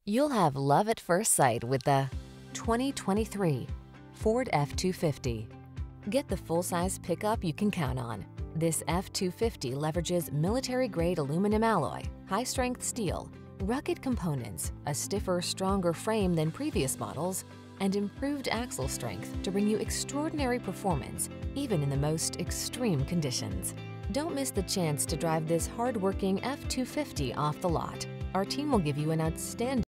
You'll have love at first sight with the 2023 Ford F-250. Get the full-size pickup you can count on. This F-250 leverages military-grade aluminum alloy, high-strength steel, rugged components, a stiffer, stronger frame than previous models, and improved axle strength to bring you extraordinary performance, even in the most extreme conditions. Don't miss the chance to drive this hard-working F-250 off the lot. Our team will give you an outstanding